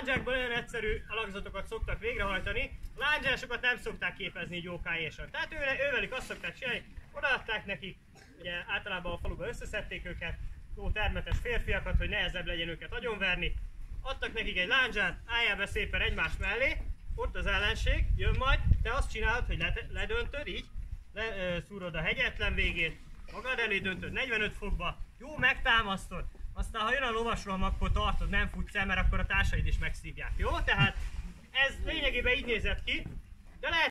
lándzsákban olyan egyszerű alakzatokat szoktak végrehajtani, a lándzsásokat nem szokták képezni így jókájésan. Tehát ővelük azt szokták csinálni, odaadták nekik, ugye általában a faluban összeszedték őket, jó termetes férfiakat, hogy nehezebb legyen őket agyonverni. Adtak nekik egy lándzsát, álljál be szépen egymás mellé, ott az ellenség, jön majd, te azt csinálod, hogy ledöntöd így, leszúrod a hegyetlen végét, magad elé döntöd 45 fokba, jó, megtámasztod, aztán ha jön a lovasroham, akkor tartod, nem futsz el, mert akkor a társaid is megszívják, jó? Tehát ez lényegében így nézett ki, de lehet